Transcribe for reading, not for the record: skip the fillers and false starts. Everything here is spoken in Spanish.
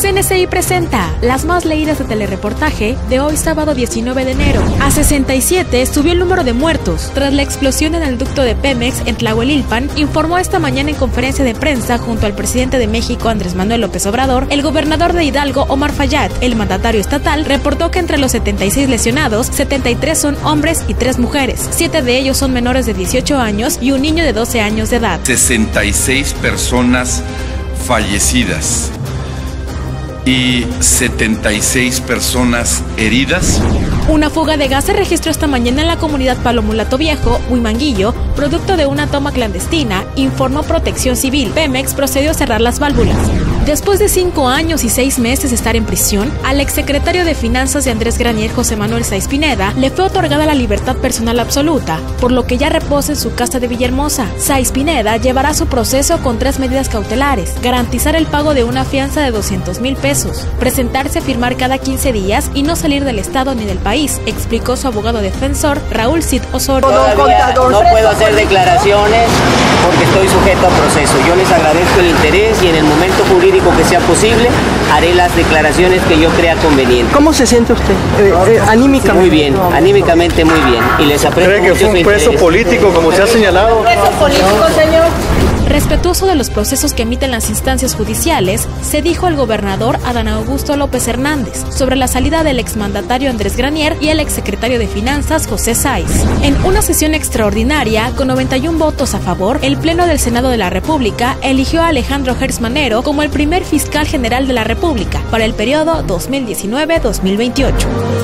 CNCI presenta las más leídas de telereportaje de hoy sábado 19 de enero. A 67 subió el número de muertos tras la explosión en el ducto de Pemex en Tlahuelilpan, informó esta mañana en conferencia de prensa junto al presidente de México Andrés Manuel López Obrador. El gobernador de Hidalgo Omar Fayad, el mandatario estatal, reportó que entre los 76 lesionados, 73 son hombres y 3 mujeres. 7 de ellos son menores de 18 años y un niño de 12 años de edad. 66 personas fallecidas y 76 personas heridas. Una fuga de gas se registró esta mañana en la comunidad Palomulato Viejo, Huimanguillo, producto de una toma clandestina, informó Protección Civil. Pemex procedió a cerrar las válvulas. Después de 5 años y 6 meses de estar en prisión, al exsecretario de Finanzas de Andrés Granier, José Manuel Sáiz Pineda, le fue otorgada la libertad personal absoluta, por lo que ya reposa en su casa de Villahermosa. Sáiz Pineda llevará su proceso con 3 medidas cautelares: garantizar el pago de una fianza de 200,000 pesos, presentarse a firmar cada 15 días y no salir del estado ni del país, explicó su abogado defensor Raúl Cid Osorio. Todavía no puedo hacer declaraciones porque estoy sujeto a proceso. Yo les agradezco el interés y en el momento jurídico que sea posible haré las declaraciones que yo crea conveniente. ¿Cómo se siente usted anímicamente? Muy bien, anímicamente muy bien. Y les aprecio mucho. ¿Cree que fue un preso político, como se ha señalado? ¿Un preso político, señor? Respetuoso de los procesos que emiten las instancias judiciales, se dijo al gobernador Adán Augusto López Hernández sobre la salida del exmandatario Andrés Granier y el exsecretario de Finanzas José Sáiz. En una sesión extraordinaria, con 91 votos a favor, el Pleno del Senado de la República eligió a Alejandro Gertz Manero como el primer fiscal general de la República para el periodo 2019-2028.